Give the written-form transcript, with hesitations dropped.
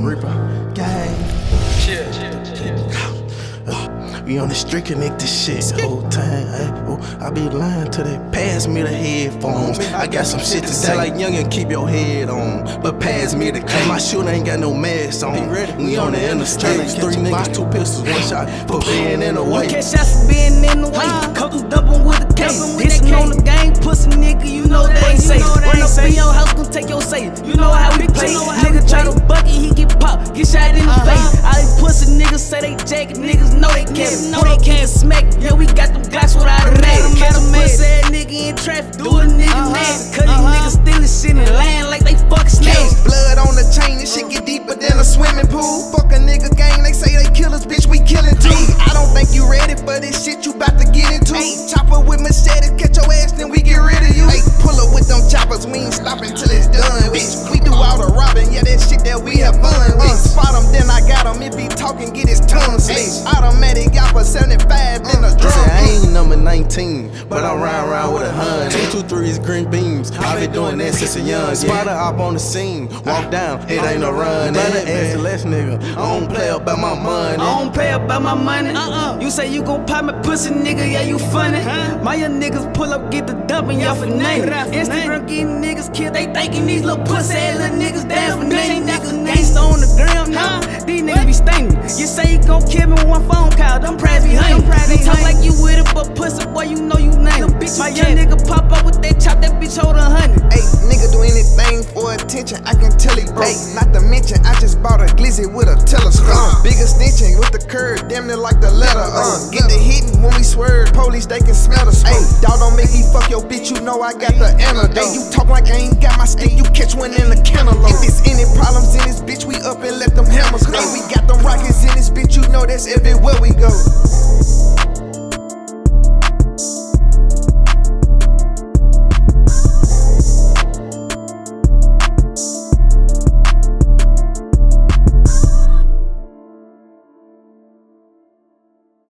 Reaper. Gang. We on the street connect this shit the whole time. I be lying till they pass me the headphones. I got some shit to say like youngin', keep your head on, but pass me the case. My shooter ain't got no mask on. We on the interstate, 3 niggas, 2 pistols, 1 shot for being in the way. Catch shots for being in the way. Couple dumpin' with a case. Dissing on the game, pussy nigga, you know that ain't safe. Run up in your house, gon' take your safe. You know how we play. Nigga try to bucket, he get popped, get shot in the face. All these pussy niggas say they jacket, niggas know they can't. Know they can't smack. Yeah, we got them Glocks without a name. Catch a pussy ass nigga in traffic, do a nigga nasty. Cut these niggas stealing shit and lying like they fucking snakes. Blood on the chain, this shit get deeper than a swimming pool. Fuck a nigga gang, they say they killers, bitch, we killin' too. I don't think you ready for this shit you bout to get into. Chopper with machetes, catch your ass, then we get rid of you. Pull up with them choppers, we ain't stopping till it's done, bitch. We do all the robbing, yeah, that shit that we have fun with. Spot him, then I got him, if he talking, get his tongue slit. Automatic, y'all for 75 in the drum. I ain't number 19, but I'm riding around with 100. 2, 2, 3 is green beams. I been doing that since a young. Spider up on the scene, walk down, it ain't no run. Ask the last nigga, I don't play about my money. I don't play about my money. You say you gon' pop me pussy, nigga, yeah, you funny. My young niggas pull up, get the dumpin', y'all for name. Instagram getting niggas killed, they thinking these little pussy ass little niggas down for name. Niggas gangsta on the ground now, these niggas be stinging. You say you gon' kill me with 1 phone call, them prize be hanging. You talk like you with it, but pussy boy, you know you name. My young nigga pop up with that chop, that bitch hold 100. Ayy, nigga do anything for attention, I can tell he broke. Not to mention, I just bought a glizzy with a telescope. Big extension with the curve, damn near like the letter. Get the hitting when we swerve, police they can smell the smoke. Ayy, dawg don't make me fuck your bitch, you know I got the antidote. Ayy, you talk like I ain't got my stick, you catch one in the cantaloupe. If there's any problems in this bitch, we up and let them hammers go. Ayy, we got them rockets in this bitch, you know that's everywhere we go.